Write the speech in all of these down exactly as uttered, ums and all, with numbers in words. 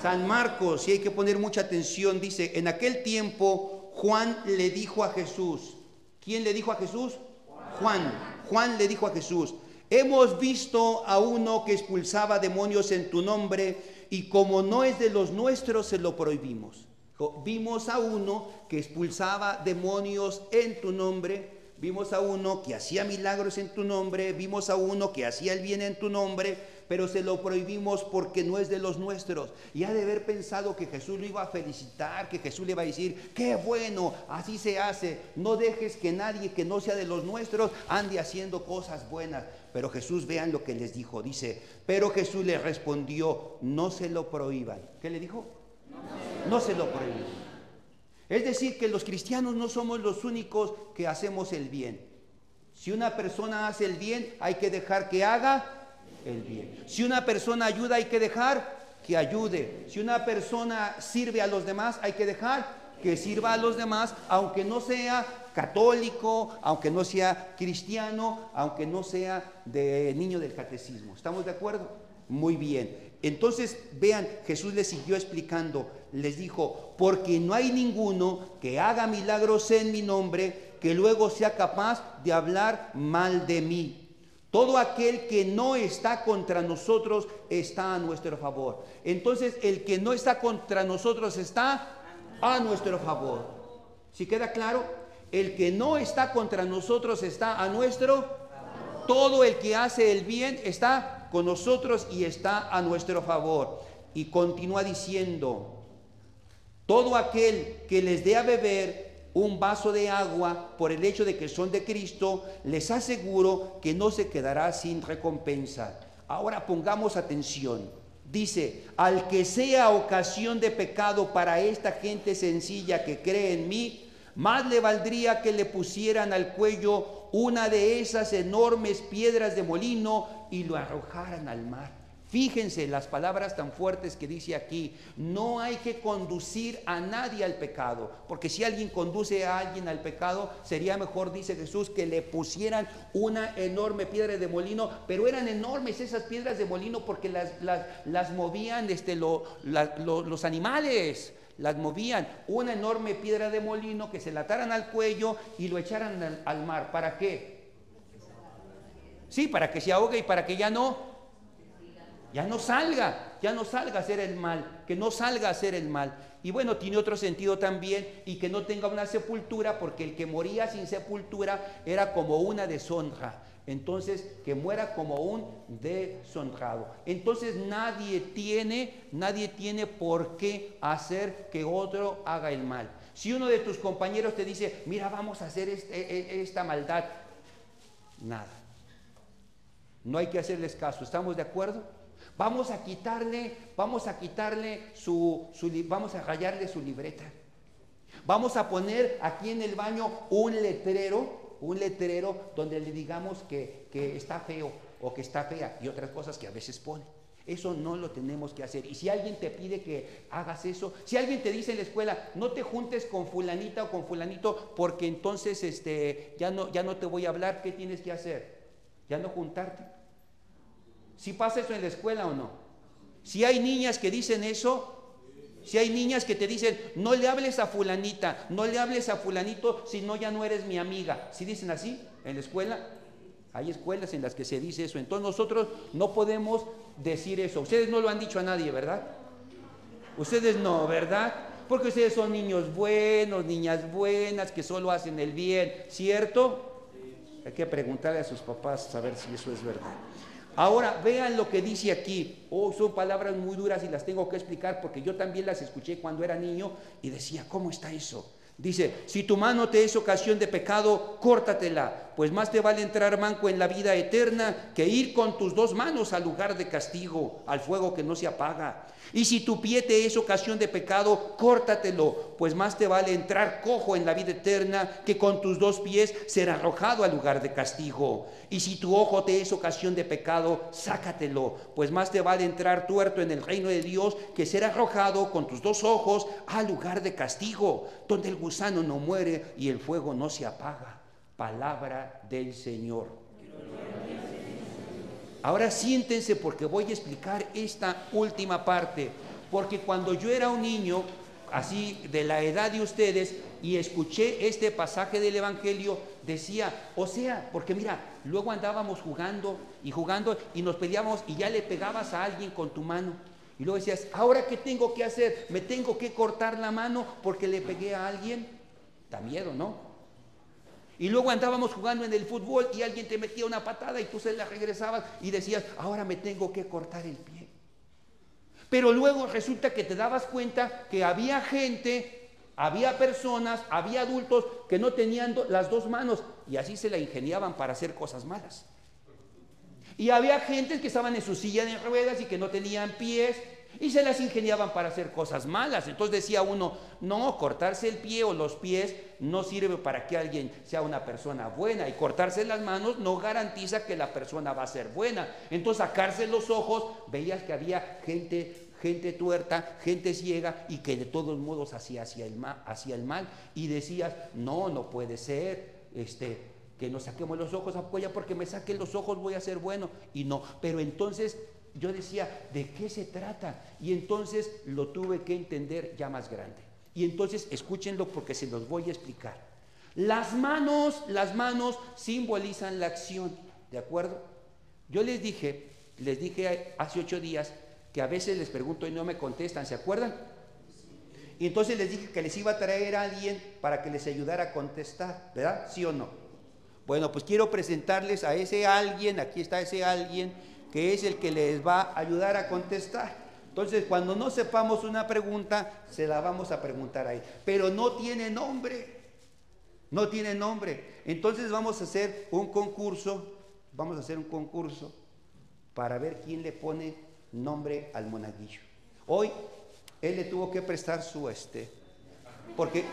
San Marcos, y hay que poner mucha atención, dice, en aquel tiempo Juan le dijo a Jesús. ¿Quién le dijo a Jesús? Juan. Juan le dijo a Jesús: hemos visto a uno que expulsaba demonios en tu nombre, y como no es de los nuestros, se lo prohibimos. Vimos a uno que expulsaba demonios en tu nombre, vimos a uno que hacía milagros en tu nombre, vimos a uno que hacía el bien en tu nombre, pero se lo prohibimos porque no es de los nuestros. Y ha de haber pensado que Jesús lo iba a felicitar, que Jesús le iba a decir: qué bueno, así se hace, no dejes que nadie que no sea de los nuestros ande haciendo cosas buenas. Pero Jesús, vean lo que les dijo, dice, pero Jesús le respondió: no se lo prohíban. ¿Qué le dijo? No se lo prohíban. Es decir, que los cristianos no somos los únicos que hacemos el bien. Si una persona hace el bien, hay que dejar que haga el bien. Si una persona ayuda, hay que dejar que ayude. Si una persona sirve a los demás, hay que dejar que sirva a los demás, aunque no sea católico, aunque no sea cristiano, aunque no sea de niño del catecismo. ¿Estamos de acuerdo? Muy bien. Entonces, vean, Jesús les siguió explicando, les dijo: porque no hay ninguno que haga milagros en mi nombre que luego sea capaz de hablar mal de mí. Todo aquel que no está contra nosotros está a nuestro favor. Entonces, el que no está contra nosotros está a nuestro favor. ¿Sí queda claro? El que no está contra nosotros está a nuestro favor. Todo el que hace el bien está con nosotros y está a nuestro favor. Y continúa diciendo: todo aquel que les dé a beber un vaso de agua por el hecho de que son de Cristo, les aseguro que no se quedará sin recompensa. Ahora pongamos atención. Dice: al que sea ocasión de pecado para esta gente sencilla que cree en mí, más le valdría que le pusieran al cuello una de esas enormes piedras de molino y lo arrojaran al mar. Fíjense las palabras tan fuertes que dice aquí. No hay que conducir a nadie al pecado, porque si alguien conduce a alguien al pecado, sería mejor, dice Jesús, que le pusieran una enorme piedra de molino. Pero eran enormes esas piedras de molino porque las, las, las movían este, lo, la, lo, los animales. Las movían. Una enorme piedra de molino que se la ataran al cuello y lo echaran al, al mar. ¿Para qué? Sí, para que se ahogue y para que ya no Ya no salga, ya no salga a hacer el mal, que no salga a hacer el mal. Y bueno, tiene otro sentido también, y que no tenga una sepultura, porque el que moría sin sepultura era como una deshonra. Entonces, que muera como un deshonrado. Entonces, nadie tiene, nadie tiene por qué hacer que otro haga el mal. Si uno de tus compañeros te dice: mira, vamos a hacer este, esta maldad, nada. No hay que hacerles caso, ¿estamos de acuerdo? Vamos a quitarle, vamos a quitarle su, su, vamos a rayarle su libreta. Vamos a poner aquí en el baño un letrero, un letrero donde le digamos que, que está feo o que está fea y otras cosas que a veces pone. Eso no lo tenemos que hacer. Y si alguien te pide que hagas eso, si alguien te dice en la escuela: no te juntes con fulanita o con fulanito porque entonces este, ya, no, ya no te voy a hablar, ¿qué tienes que hacer? Ya no juntarte. ¿Si pasa eso en la escuela o no? Si hay niñas que dicen eso, si hay niñas que te dicen: no le hables a fulanita, no le hables a fulanito, si no ya no eres mi amiga. ¿Sí dicen así en la escuela? Hay escuelas en las que se dice eso. Entonces nosotros no podemos decir eso. Ustedes no lo han dicho a nadie, ¿verdad? Ustedes no, ¿verdad? Porque ustedes son niños buenos, niñas buenas, que solo hacen el bien, ¿cierto? Hay que preguntarle a sus papás a ver si eso es verdad. Ahora, vean lo que dice aquí. Oh, son palabras muy duras y las tengo que explicar porque yo también las escuché cuando era niño y decía: ¿cómo está eso? Dice: si tu mano te es ocasión de pecado, córtatela, pues más te vale entrar manco en la vida eterna que ir con tus dos manos al lugar de castigo, al fuego que no se apaga. Y si tu pie te es ocasión de pecado, córtatelo, pues más te vale entrar cojo en la vida eterna que con tus dos pies ser arrojado al lugar de castigo. Y si tu ojo te es ocasión de pecado, sácatelo, pues más te vale entrar tuerto en el reino de Dios que ser arrojado con tus dos ojos al lugar de castigo, donde el gusano no muere y el fuego no se apaga. Palabra del Señor. Ahora siéntense porque voy a explicar esta última parte. Porque cuando yo era un niño, así de la edad de ustedes, y escuché este pasaje del Evangelio, decía, o sea, porque mira, luego andábamos jugando y jugando y nos peleábamos y ya le pegabas a alguien con tu mano. Y luego decías, ¿ahora qué tengo que hacer? ¿Me tengo que cortar la mano porque le pegué a alguien? Da miedo, ¿no? Y luego andábamos jugando en el fútbol y alguien te metía una patada y tú se la regresabas y decías, ahora me tengo que cortar el pie. Pero luego resulta que te dabas cuenta que había gente, había personas, había adultos que no tenían do- las dos manos y así se la ingeniaban para hacer cosas malas. Y había gente que estaban en su silla de ruedas y que no tenían pies y se las ingeniaban para hacer cosas malas. Entonces decía uno, no, cortarse el pie o los pies no sirve para que alguien sea una persona buena, y cortarse las manos no garantiza que la persona va a ser buena. Entonces sacarse los ojos, veías que había gente, gente tuerta, gente ciega y que de todos modos hacía hacia el mal, hacia el mal. Y decías, no, no puede ser, este... que nos saquemos los ojos, apoya, porque me saquen los ojos voy a ser bueno. Y no, pero entonces yo decía, ¿de qué se trata? Y entonces lo tuve que entender ya más grande. Y entonces escúchenlo porque se los voy a explicar. Las manos, las manos simbolizan la acción, ¿de acuerdo? Yo les dije, les dije hace ocho días que a veces les pregunto y no me contestan, ¿se acuerdan? Y entonces les dije que les iba a traer a alguien para que les ayudara a contestar, ¿verdad? ¿Sí o no? Bueno, pues quiero presentarles a ese alguien, aquí está ese alguien, que es el que les va a ayudar a contestar. Entonces, cuando no sepamos una pregunta, se la vamos a preguntar a él. Pero no tiene nombre, no tiene nombre. Entonces vamos a hacer un concurso, vamos a hacer un concurso para ver quién le pone nombre al monaguillo. Hoy, él le tuvo que prestar su este, porque...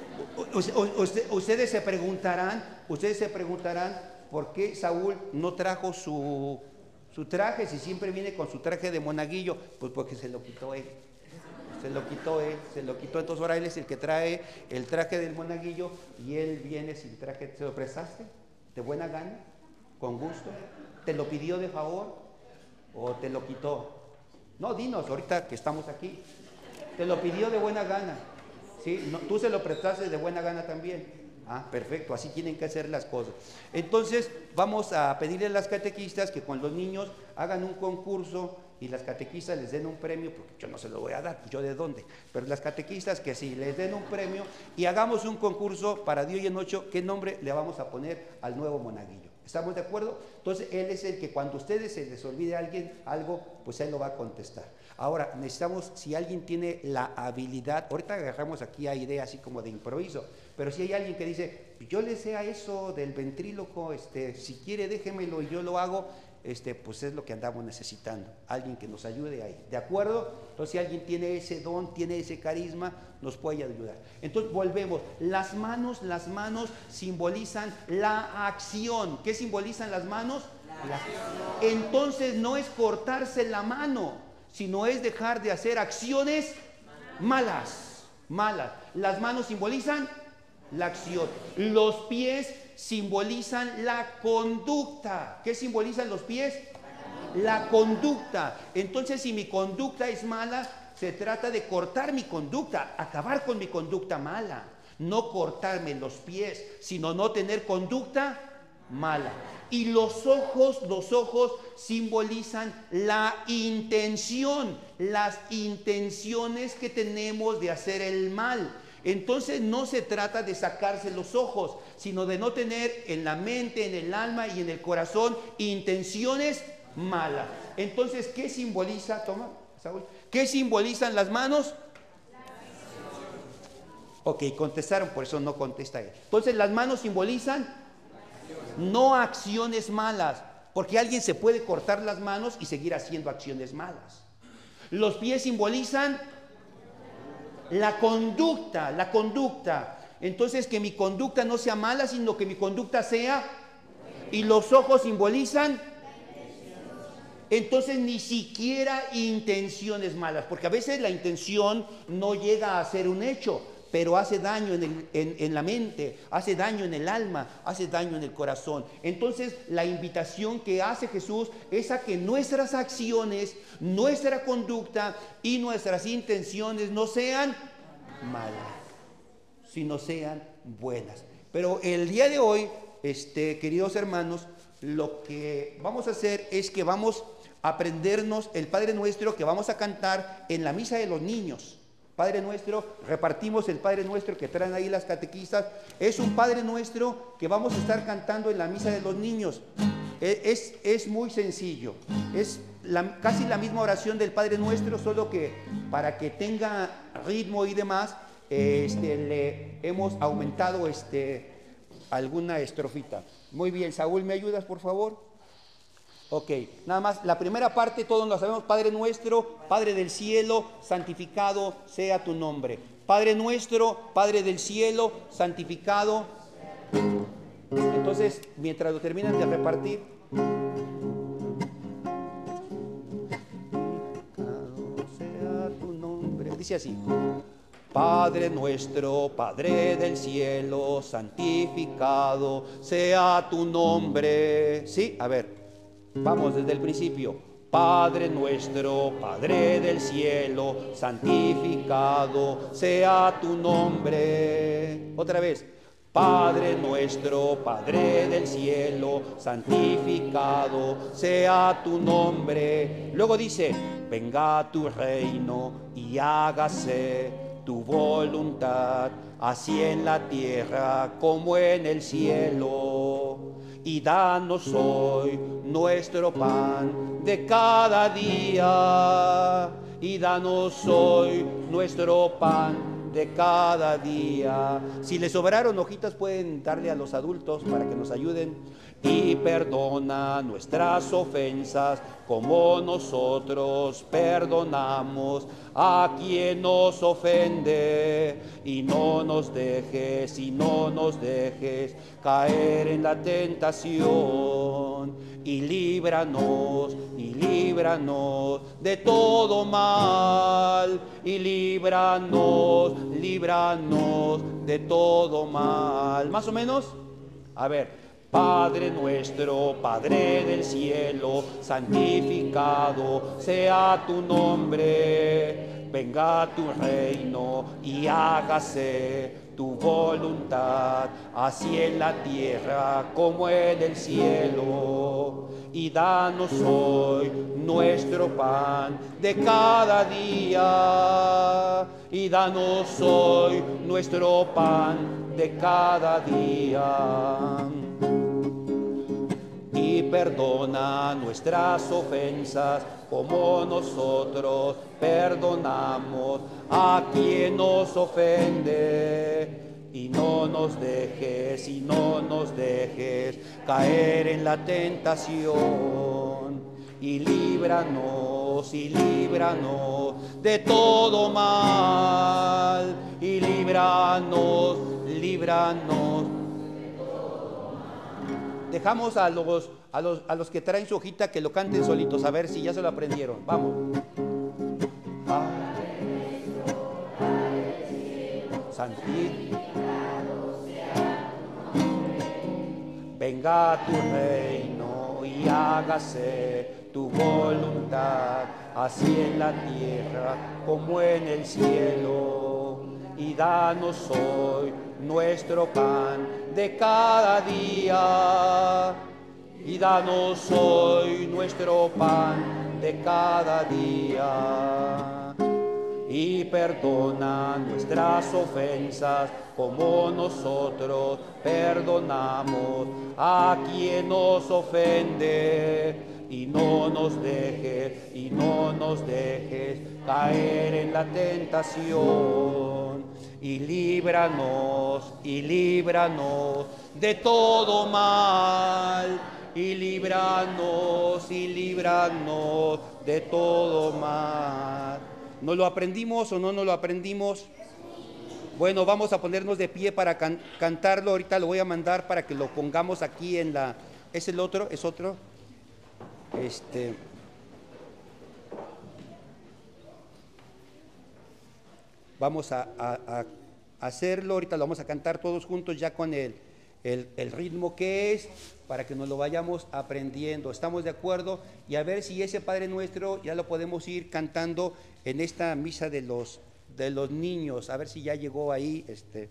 Ustedes se preguntarán, ustedes se preguntarán por qué Saúl no trajo su, su traje, si siempre viene con su traje de monaguillo. Pues porque se lo quitó él, se lo quitó él, se lo quitó. Entonces ahora él es el que trae el traje del monaguillo y él viene sin traje. ¿Te lo prestaste? ¿De buena gana? ¿Con gusto? ¿Te lo pidió de favor o te lo quitó? No, dinos ahorita que estamos aquí. ¿Te lo pidió de buena gana? ¿Sí? No, tú se lo prestaste de buena gana también. Ah, perfecto, así tienen que hacer las cosas. Entonces vamos a pedirle a las catequistas que con los niños hagan un concurso y las catequistas les den un premio, porque yo no se lo voy a dar, yo de dónde, pero las catequistas que sí les den un premio y hagamos un concurso para de hoy en ocho, qué nombre le vamos a poner al nuevo monaguillo. ¿Estamos de acuerdo? Entonces él es el que cuando a ustedes se les olvide a alguien algo, pues él lo va a contestar. Ahora, necesitamos, si alguien tiene la habilidad, ahorita agarramos aquí a idea así como de improviso, pero si hay alguien que dice, yo le sé a eso del ventríloco, este, si quiere déjemelo y yo lo hago, este, pues es lo que andamos necesitando, alguien que nos ayude ahí, ¿de acuerdo? Entonces si alguien tiene ese don, tiene ese carisma, nos puede ayudar. Entonces volvemos, las manos, las manos simbolizan la acción. ¿Qué simbolizan las manos? La acción. Entonces no es cortarse la mano, sino es dejar de hacer acciones malas, malas. Las manos simbolizan la acción. Los pies simbolizan la conducta. ¿Qué simbolizan los pies? La conducta. Entonces, si mi conducta es mala, se trata de cortar mi conducta, acabar con mi conducta mala. No cortarme los pies, sino no tener conducta mala. Y los ojos, los ojos simbolizan la intención, las intenciones que tenemos de hacer el mal. Entonces no se trata de sacarse los ojos, sino de no tener en la mente, en el alma y en el corazón intenciones malas. Entonces, ¿qué simboliza? Toma, Saúl. ¿Qué simbolizan las manos? Ok, contestaron, por eso no contesta él. Entonces, las manos simbolizan no acciones malas, porque alguien se puede cortar las manos y seguir haciendo acciones malas. Los pies simbolizan la conducta, la conducta. Entonces, que mi conducta no sea mala, sino que mi conducta sea. Y los ojos simbolizan. Entonces, ni siquiera intenciones malas, porque a veces la intención no llega a ser un hecho, pero hace daño en, el, en, en la mente, hace daño en el alma, hace daño en el corazón. Entonces la invitación que hace Jesús es a que nuestras acciones, nuestra conducta y nuestras intenciones no sean malas, sino sean buenas. Pero el día de hoy, este, queridos hermanos, lo que vamos a hacer es que vamos a aprendernos el Padre Nuestro que vamos a cantar en la misa de los niños. Padre Nuestro, repartimos el Padre Nuestro que traen ahí las catequistas. Es un Padre Nuestro que vamos a estar cantando en la misa de los niños. Es, es muy sencillo, es la, casi la misma oración del Padre Nuestro, solo que para que tenga ritmo y demás, este, le hemos aumentado este, alguna estrofita. Muy bien, Saúl, ¿me ayudas por favor? Ok, nada más, la primera parte todos lo sabemos. Padre Nuestro, Padre del cielo, santificado sea tu nombre. Padre Nuestro, Padre del cielo, santificado. Entonces, mientras lo terminan de repartir, santificado sea tu nombre. Dice así: Padre Nuestro, Padre del cielo, santificado sea tu nombre. Sí, a ver. Vamos desde el principio. Padre Nuestro, Padre del cielo, santificado sea tu nombre. Otra vez. Padre Nuestro, Padre del cielo, santificado sea tu nombre. Luego dice: venga tu reino y hágase tu voluntad, así en la tierra como en el cielo. Y danos hoy nuestro pan de cada día. Y danos hoy nuestro pan de cada día. Si les sobraron hojitas pueden darle a los adultos para que nos ayuden. Y perdona nuestras ofensas como nosotros perdonamos a quien nos ofende. Y no nos dejes, y no nos dejes caer en la tentación. Y líbranos, y líbranos de todo mal. Y líbranos, líbranos de todo mal. ¿Más o menos? A ver. Padre Nuestro, Padre del cielo, santificado sea tu nombre. Venga tu reino y hágase tu voluntad, así en la tierra como en el cielo. Y danos hoy nuestro pan de cada día. Y danos hoy nuestro pan de cada día. Y perdona nuestras ofensas como nosotros perdonamos a quien nos ofende. Y no nos dejes, y no nos dejes caer en la tentación. Y líbranos, y líbranos de todo mal. Y líbranos, líbranos. Dejamos a los, a, los, a los que traen su hojita que lo canten solitos, a ver si ya se lo aprendieron. Vamos. Padre nuestro, Padre del cielo, santificado sea tu nombre. Venga tu reino y hágase tu voluntad, así en la tierra como en el cielo. Y danos hoy nuestro pan de cada día. Y danos hoy nuestro pan de cada día. Y perdona nuestras ofensas como nosotros perdonamos a quien nos ofende. Y no nos dejes, y no nos dejes caer en la tentación. Y líbranos, y líbranos de todo mal. Y líbranos, y líbranos de todo mal. ¿No lo aprendimos o no nos lo aprendimos? Bueno, vamos a ponernos de pie para can cantarlo. Ahorita lo voy a mandar para que lo pongamos aquí en la... ¿Es el otro? ¿Es otro? Este... Vamos a, a, a hacerlo. Ahorita lo vamos a cantar todos juntos ya con el, el, el ritmo que es, para que nos lo vayamos aprendiendo. ¿Estamos de acuerdo? Y a ver si ese Padre Nuestro ya lo podemos ir cantando en esta misa de los, de los niños. A ver si ya llegó ahí. Este.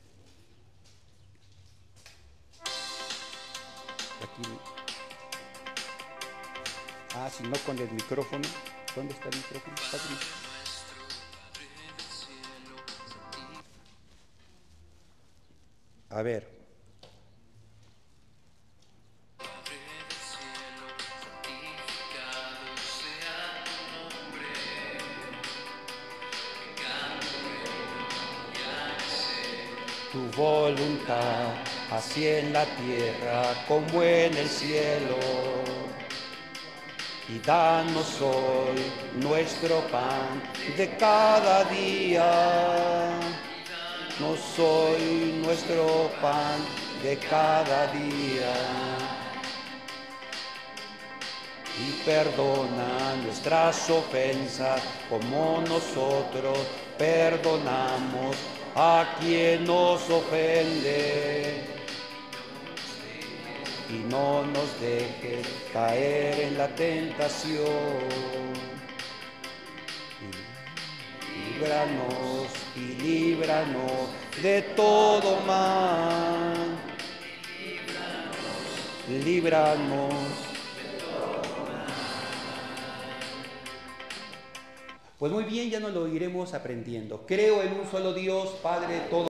Aquí. Ah, si no, con el micrófono. ¿Dónde está el micrófono? A ver. Tu voluntad, así en la tierra como en el cielo. Y danos hoy nuestro pan de cada día. Danos hoy nuestro pan de cada día. Y perdona nuestras ofensas como nosotros perdonamos a quien nos ofende. Y no nos dejes caer en la tentación. Y líbranos y líbranos de todo mal. Líbranos. Pues muy bien, ya nos lo iremos aprendiendo. Creo en un solo Dios, Padre todo.